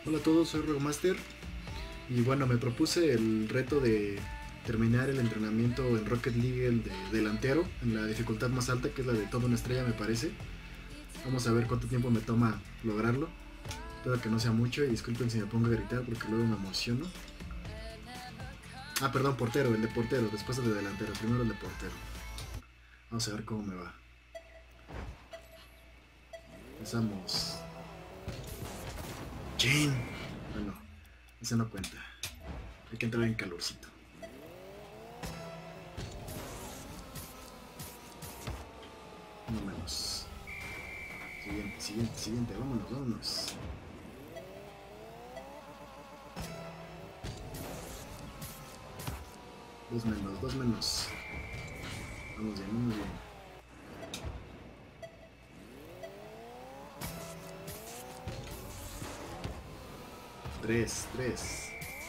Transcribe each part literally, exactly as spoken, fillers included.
Hola a todos, soy Roguemaster y bueno, me propuse el reto de terminar el entrenamiento en Rocket League, el de delantero, en la dificultad más alta, que es la de toda una estrella me parece. Vamos a ver cuánto tiempo me toma lograrlo. Espero que no sea mucho y disculpen si me pongo a gritar porque luego me emociono. Ah, perdón, portero, el de portero, después el de delantero, primero el de portero. Vamos a ver cómo me va. Empezamos. Chin. Bueno, eso no cuenta. Hay que entrar en calorcito. No menos. Siguiente, siguiente, siguiente. Vámonos, vámonos. Dos menos, dos menos. Vamos bien, vamos bien. Tres, tres.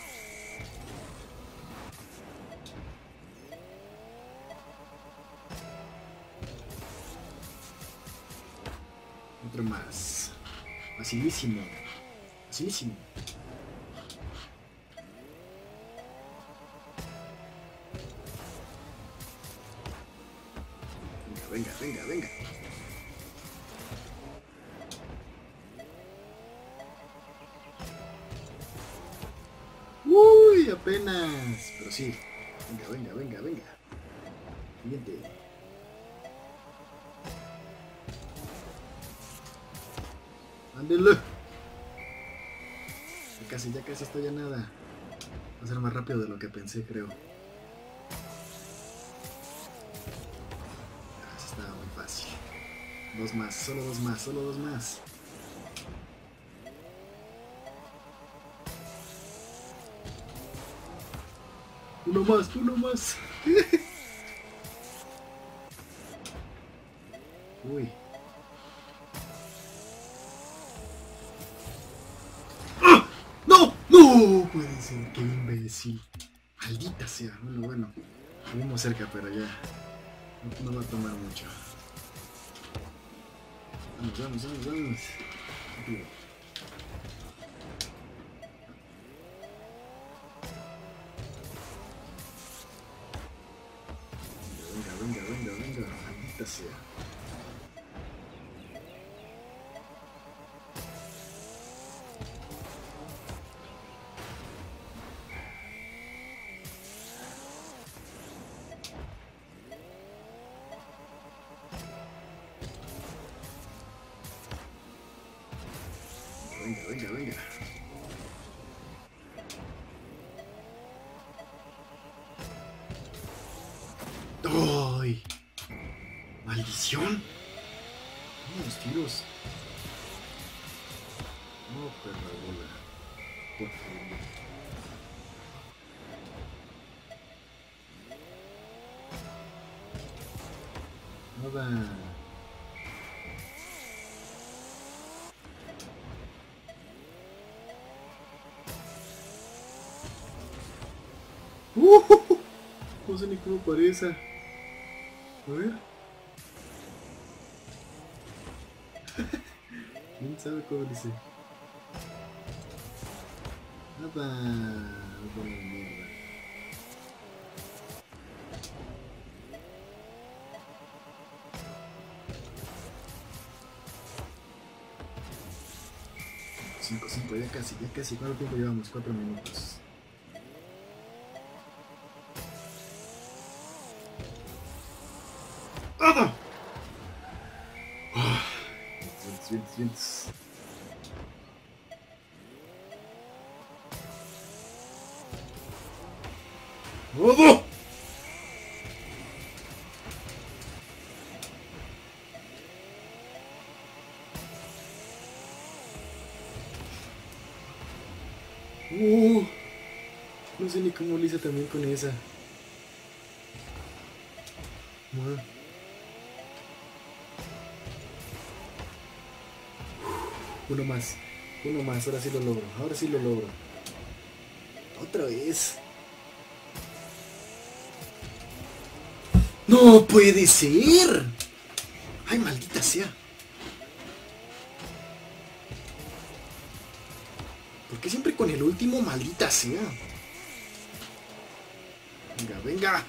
Otro más. Facilísimo. Facilísimo. Venga, venga, venga, venga. Uy, apenas. Pero sí. Venga, venga, venga, venga. Siguiente. Ándelo. Ya casi, ya casi estoy a nada. Va a ser más rápido de lo que pensé, creo. Ah, eso estaba muy fácil. Dos más, solo dos más, solo dos más. Uno más, uno más. Uy. ¡Ah! ¡No! ¡No! Puede ser, qué imbécil. Maldita sea. Bueno, bueno. Estuvimos cerca, pero ya. No, no va a tomar mucho. Vamos, vamos, vamos, vamos. Aquí. Venga, venga, venga, venga. Maldita sea. Venga, venga, venga. ¡Ay! ¡Maldición! ¡No, los tiros! ¡No, perra bola! Por favor. Nada. ¡Uh! No sé ni cómo parece. A ver. ¿Quién sabe cómo dice? Nada. Bola de mierda. Cinco, cinco, ya casi, ya casi. ¿Cuánto tiempo llevamos? Cuatro minutos. ¡Ah! ¡Ah! Vientos, vientos, vientos. ¡Todo! Uh, no sé ni cómo lo hice también con esa. Bueno. Uno más, uno más, ahora sí lo logro, ahora sí lo logro. Otra vez. ¡No puede ser! ¡Ay, maldita sea! ¿Por qué siempre con el último, maldita sea? Venga, venga.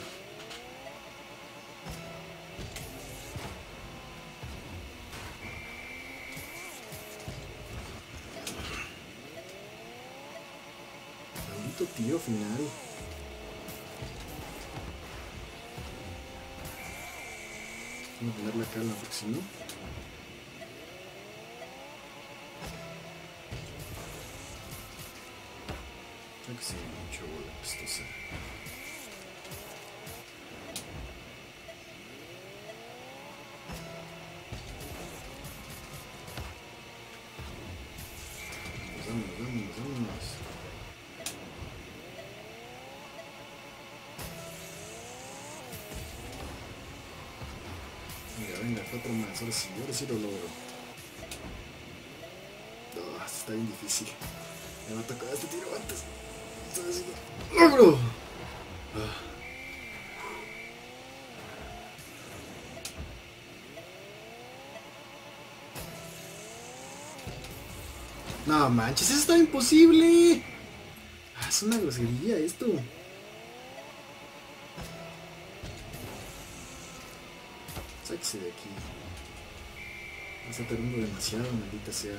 Maldito tío final. Voy a poner la calma porque si no... Creo que sí, mucho bola pestosa. Vámonos, vámonos, vámonos. Venga, venga, cuatro más. Ahora sí, ahora sí lo logro. No, está bien difícil. Me va a tocar este tiro antes. ¡Logro! Ah. No manches, eso está imposible. Ah, es una grosería esto. Sáquese de aquí. Me está tardando demasiado, maldita sea.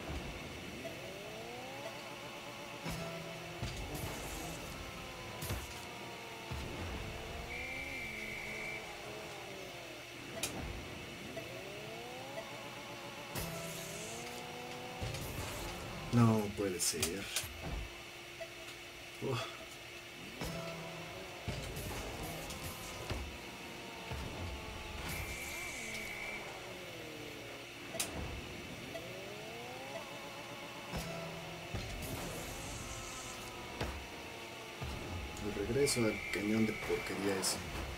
No puede ser. Oh. El regreso al cañón de porquería ese.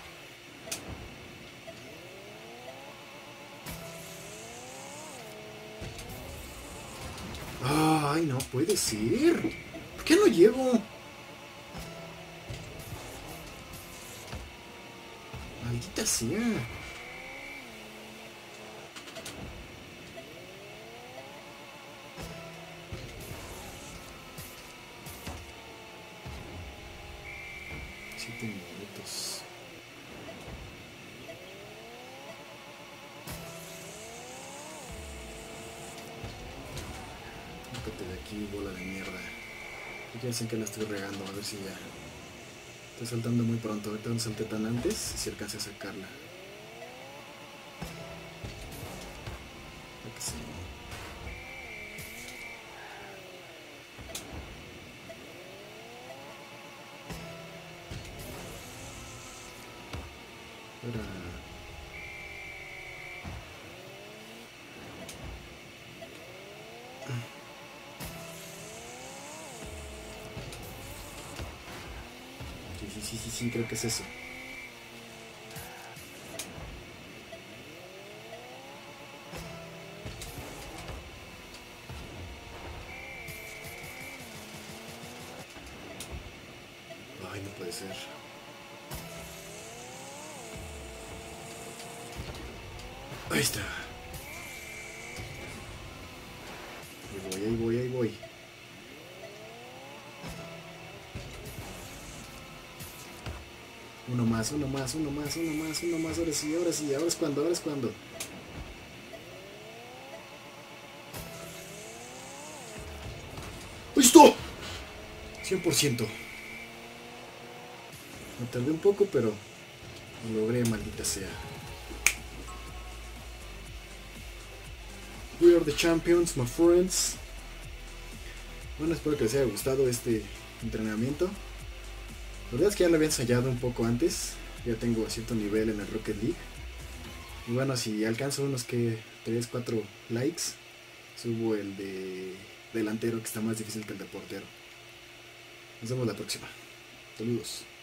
Ay, no puede ser. ¿Por qué no llego? Maldita sea. Siete minutos. Sácate de aquí, bola de mierda. Ya sé que la estoy regando, a ver si ya. Estoy saltando muy pronto. Ahorita no salté tan antes, si alcancé a sacarla. Creo que sí. Era... Sí, sí, sí, sí, sí, creo que es eso. Ay, no puede ser. Ahí está. Ahí voy, ahí voy, ahí voy. Uno más, uno más, uno más, uno más, uno más. Ahora sí, ahora sí, ahora es cuando, ahora es cuando. ¡Listo! cien por ciento. Me tardé un poco, pero lo logré, maldita sea. We are the champions, my friends. Bueno, espero que les haya gustado este entrenamiento. La verdad es que ya lo había ensayado un poco antes. Ya tengo cierto nivel en el Rocket League. Y bueno, si alcanzo unos que tres, cuatro likes, subo el de delantero, que está más difícil que el de portero. Nos vemos la próxima. Saludos.